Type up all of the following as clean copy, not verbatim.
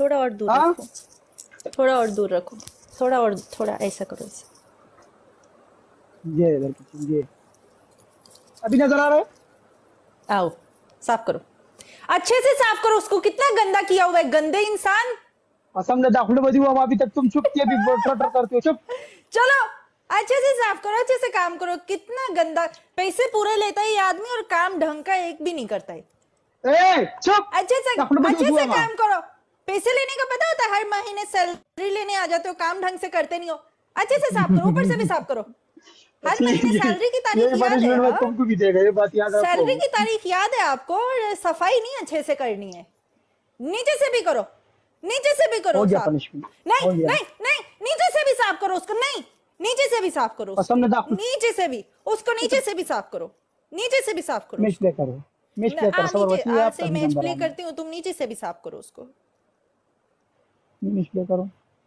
थोड़ा और दूर हाँ रखो, थोड़ा और दूर रखो, थोड़ा और, थोड़ा ऐसा करो ऐसे। ये इधर किचन ये अभी नजर आ रहा है। आओ साफ करो, अच्छे से साफ करो उसको, कितना गंदा किया हुआ है, गंदे इंसान। कसम ने दाखिल बदी हुआ अभी तक तुम चुप थी अभी ट्रटर करते हो चुप। चलो अच्छे से साफ करो, अच्छे से काम करो, कितना गंदा, पैसे पूरे लेता है ये आदमी और काम ढंग का एक भी नहीं करता है। ए चुप दाखिल बदी अच्छे हुआ से काम करो, पैसे लेने का पता होता है, हर महीने सैलरी लेने आ जाते हो, काम ढंग से करते नहीं हो। अच्छे से साफ करो, ऊपर से भी साफ करो, हर महीने सैलरी की तारीख याद है, पनिशमेंट हाँ? तुमको भी देगा ये बात याद रखो। सैलरी की तारीख याद है आपको, और सफाई नहीं अच्छे से करनी है, नीचे से भी करो, नीचे से भी करो हो गया साफ। पनिशमेंट नहीं हो गया। नहीं नहीं, नीचे से भी साफ करो उसको, नहीं नीचे से भी साफ करो कसम ने उसको, दाखिल नीचे से भी उसको, नीचे से भी साफ करो, नीचे से भी साफ करो मैच उसको। प्ले करो मैच प्ले कर सबर नीचे बची आप से मैच प्ले करती हूँ, तुम नीचे से भी साफ करो उसको। मैच प्ले करो।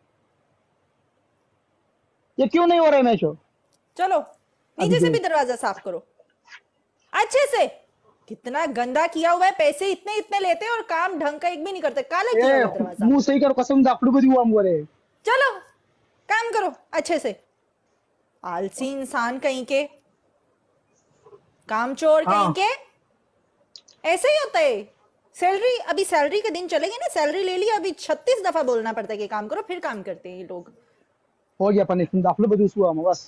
ये क्यों नहीं हो रहा है मैच? चलो नीचे से भी दरवाजा साफ करो अच्छे से, कितना गंदा किया हुआ है, पैसे इतने इतने लेते हैं और काम ढंग का एक भी नहीं करते, काला किया हुआ दरवाजा। मुंह सही करो कसम दाखिल बदी हुआ मोरे। चलो काम करो अच्छे से, आलसी इंसान कहीं के, कामचोर कहीं के, ऐसे ही होता है। सैलरी, अभी सैलरी के दिन चलेंगे ना, सैलरी ले लिया, अभी 36 दफा बोलना पड़ता है कि काम करो, फिर काम करते हैं ये लोग। हो गया पनिशमेंट दाखिल बदी हुआ बस।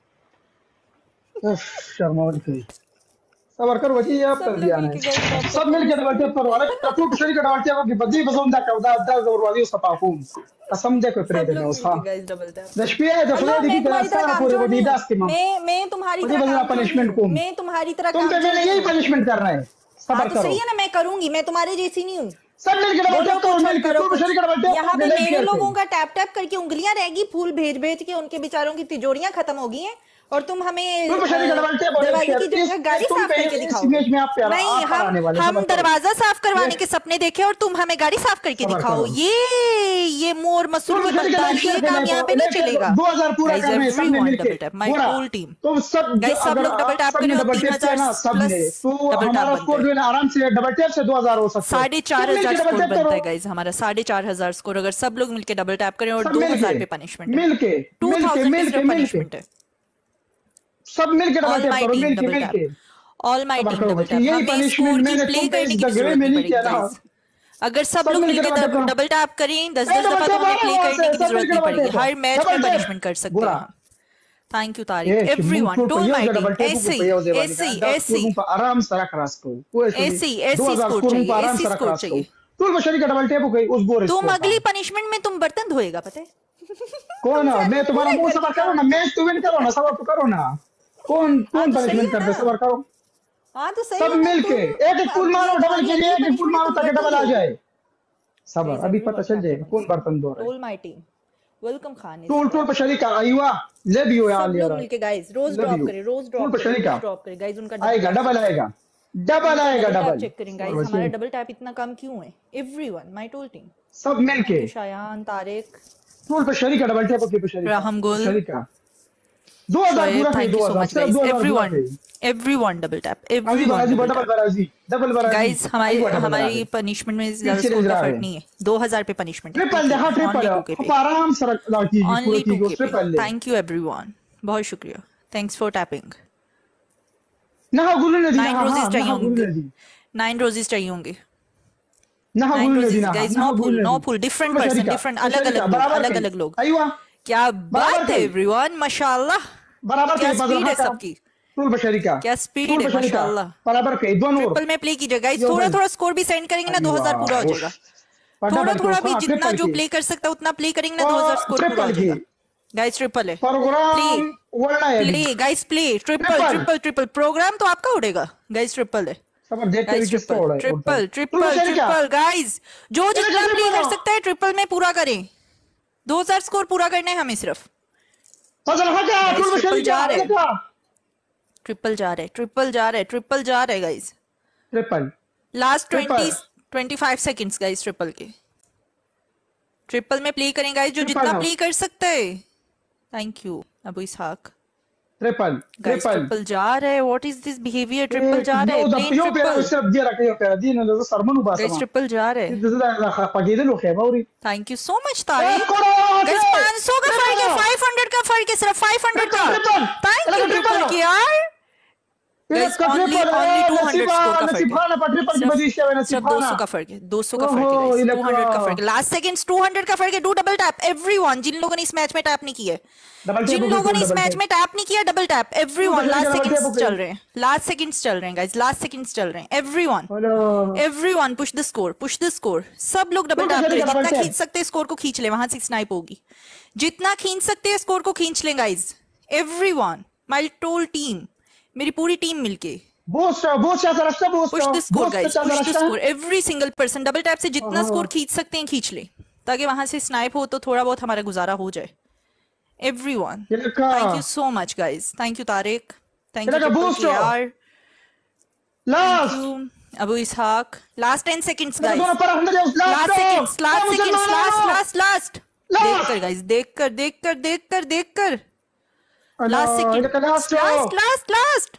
शर्मा गई सबर कर बची आप कर दिया ने सब मिल के डबल टेप करो। अरे टटू पिछड़ी का डबल टेप की बदी बसों दा का दा जोरवादी उसका पाकूम कसम दे कोई प्रेड में उसका दशपिया है दफले दी की तरह सारा पूरे बदी दास की मैं तुम्हारी तरह पनिशमेंट को मैं तुम्हारी तरह तुम पे मैंने यही पनिशमेंट करना है। सबर करो सही है ना, मैं करूंगी, मैं तुम्हारे जैसी नहीं हूँ। सब मिल के डबल टेप करो, मिल के टटू पिछड़ी का डबल टेप यहाँ पे मेरे लोगों का टैप टैप करके उंगलियां रहेगी, फूल भेज भेज के उनके बेचारों की तिजोरियां खत्म हो गई हैं, और तुम हमें दरवाजे की जगह गाड़ी साफ करके दिखाओ। नहीं, हम दरवाजा साफ करवाने के सपने देखे और तुम हमें गाड़ी साफ करके दिखाओ। ये मोर मसूर को बलदारी, ये काम यहाँ पे नहीं चलेगा। 2000 पूरा करना है सबने मिलके माय होल टीम, तो सब सब लोग डबल टैप करें, डबल टेप से ना सबने तो हमारा स्कोर जो है ना आराम से डबल टेप से 2000 हो सकता है। 4500 स्कोर बनता है गाइस हमारा, 4500 स्कोर, अगर सब लोग मिलके डबल टैप करें और 2000 पे पनिशमेंट है, मिलके 2000 पनिशमेंट है, सब मिलके डबल टैप करो, मिलके all my team double tap. हमें स्कोर की प्ले करने की जरूरत नहीं पड़ेगी गाइस, अगर सब लोग मिलके डबल टैप करें 10-10 दफा तो हमें प्ले करने की जरूरत नहीं पड़ेगी, हर मैच में पनिशमेंट कर सकते हैं। Thank you Tariq, everyone, don't mind, ऐसे आराम से रख रास्को ऐसे स्कोर चाहिए, ऐसे स्कोर चाहिए। तू बशरी का डबल टैप हो गई उस गोरे, तुम अगली पनिशमेंट में तुम बर्तन धोएगा, पता है? कौन है? मैं तुम्हारा मुंह सबर करो ना, मैच तो विन करो ना, सबर तो करो ना। कौन पनिशमेंट करते, सबर करो। हाँ तो सही, सब मिलके एक एक फुल मारो, डबल के लिए एक एक फुल मारो ताकि डबल आ जाए। सबर, अभी पता चल जाएगा कौन बर्तन धो रहा है। All my team welcome Khan, टूल पर शरीका आयुआ ले भी हो यार, सब लोग मिलके गाइस रोज ड्रॉप करें, रोज ड्रॉप करें गाइस, उनका आएगा डबल आएगा, डबल आएगा, डबल चेक करें गाइस, हमारा डबल टैप इतना कम क्यों है? एवरीवन, माय टोल टीम, सब मिलके शायान, तारिक, टूल पर शरीका डबल टैप के शरीका राहम गुल, शरीका 2000 पूरा, thank you so much guys, everyone double tap, double guys. हमारी पनिशमेंट में ज्यादा स्कोर का फर्क नहीं है, 2000 पे पनिशमेंट है, ट्रिपल आराम से ओनली 2 थैंक यू एवरीवन, बहुत शुक्रिया, थैंक्स फॉर टैपिंग। 9 रोजेस चाहिए होंगे, 9 रोजेस चाहिए होंगे, 9 roses guys, no full different person, different अलग-अलग लोग। क्या बात है एवरीवन, माशाल्लाह, बराबर क्या स्पीड है सबकी, टूल बशरी का क्या स्पीड है माशाल्लाह, बराबर के दोनों ट्रिपल में प्ले कीजिए गाइस, थोड़ा स्कोर भी सेंड करेंगे ना 2000 पूरा हो जाएगा, थोड़ा भी जितना जो प्ले कर सकता उतना प्ले करेंगे ना 2000 स्कोर पूरा हो जाएगा गाइस। ट्रिपल है, play guys, play triple program तो आपका उड़ेगा गाइस, ट्रिपल है ट्रिपल गाइस, जो जितना प्ले कर सकता है ट्रिपल में पूरा करें, 2000 स्कोर पूरा करना है हमें सिर्फ। ट्रिपल जा रहे guys, triple last 25 seconds guys, triple के, ट्रिपल में प्ले करें गाइस, जो जितना प्ले कर सकता है। Thank you Abu Ishaq. Triple guys triple triple जा रहा है, what is this behavior? Triple जा रहा है, प्लेन eu triple percebo dia ra kai ka din da sar manu ba guys, sama triple जा रहा है। da pagide lo kheba uri thank you so much Tariq. Guys 500 का फर्क है, 500 का फर्क है, सिर्फ 500 का। थैंक यू ट्रिपल की यार। गाइस only 200 स्कोर का फर्क है, सिर्फ 200 का फर्क है, 200 का फर्क है गाइस, 200 का फर्क है। लास्ट सेकंड्स 200 का फर्क है। डू डबल टैप एवरीवन, जिन लोगों ने इस मैच में टैप नहीं किया, जिन लोगों ने इस मैच में टैप नहीं किया, double tap everyone. Last seconds चल रहे हैं, लास्ट सेकंड्स चल रहे हैं गाइस, लास्ट सेकंड्स चल रहे हैं। Everyone everyone push the score, push the score. सब लोग डबल टैप करें, जितना खींच सकते हैं स्कोर को खींच ले, वहां से स्नाइप होगी। जितना खींच सकते हैं स्कोर को खींच लें गाइस, एवरीवन, माय टोल टीम, मेरी पूरी टीम मिलके push the score guys, push the score. Every single person double tap से जितना स्कोर खींच सकते हैं खींच ले, ताकि वहां से स्नाइप हो तो थोड़ा बहुत हमारा गुजारा हो जाए। Everyone thank you so much guys, thank you Tariq, thank you यार, thank you Abu Ishaq. Last 10 seconds guys, last seconds, last seconds, last last last. देखकर गाइस, देखकर देखकर देखकर देखकर last second, last last last.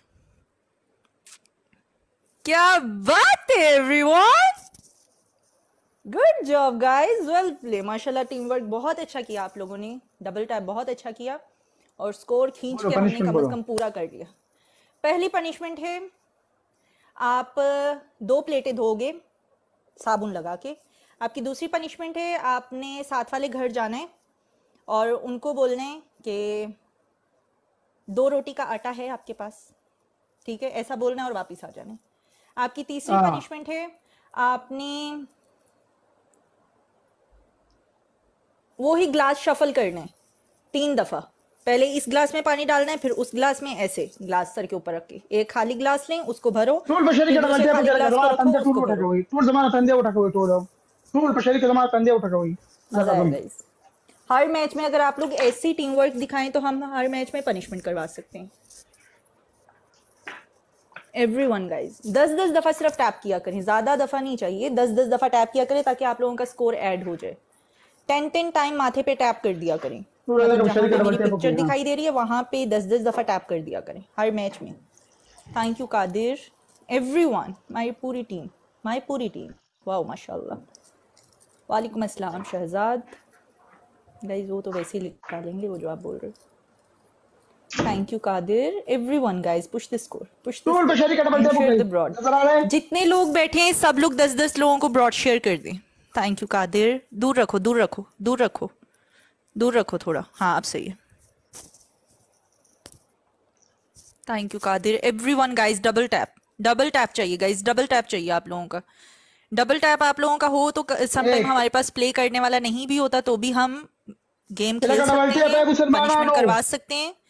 क्या बात है everyone, good job guys, well play, माशाल्लाह टीम वर्क बहुत अच्छा किया आप लोगों ने, डबल टैप बहुत अच्छा किया और स्कोर खींच के हमने कम से कम पूरा कर लिया। पहली पनिशमेंट है, आप 2 प्लेटें धोगे साबुन लगा के। आपकी दूसरी पनिशमेंट है, आपने साथ वाले घर जाना है और उनको बोलना है कि 2 रोटी का आटा है आपके पास, ठीक है, ऐसा बोलना है और वापिस आ जाना है। आपकी तीसरी पनिशमेंट है, आपने वो ही ग्लास शफल करना है 3 दफा। पहले इस ग्लास में पानी डालना है, फिर उस ग्लास में ऐसे ग्लास सर के ऊपर रख के एक खाली ग्लास लें, उसको भरो। हर मैच में अगर आप लोग ऐसी टीम वर्क दिखाएं तो हम हर मैच में पनिशमेंट करवा सकते हैं। एवरीवन गाइस 10-10 दफा सिर्फ टैप किया करें, ज्यादा दफा नहीं चाहिए, 10-10 दफा टैप किया करें ताकि आप लोगों का स्कोर ऐड हो जाए। 10-10 टाइम माथे पे टैप कर दिया करें, मेरी पिक्चर दिखाई दे रही है वहां पे 10-10 दफा टैप कर दिया करें हर मैच में। Thank you Qadir, everyone, my पूरी टीम, वाओ माशाल्लाह। वालेकुम अस्सलाम शहजाद। गाइस वो तो वैसे ही लिखा लेंगे वो जो आप बोल रहे हो। Thank you Qadir, everyone guys push the score, push the broad. जितने लोग बैठे हैं सब लोग 10-10 लोगों को ब्रॉड शेयर कर दें। थैंक यू कादिर, दूर रखो दूर रखो दूर रखो दूर रखो थोड़ा, हाँ अब सही है। Thank you Qadir, everyone guys double tap चाहिए गाइस, डबल टैप चाहिए आप लोगों का। डबल टैप आप लोगों का हो तो समटाइम हमारे पास प्ले करने वाला नहीं भी होता तो भी हम गेम खेल सकते हैं, पनिशमेंट करवा सकते हैं।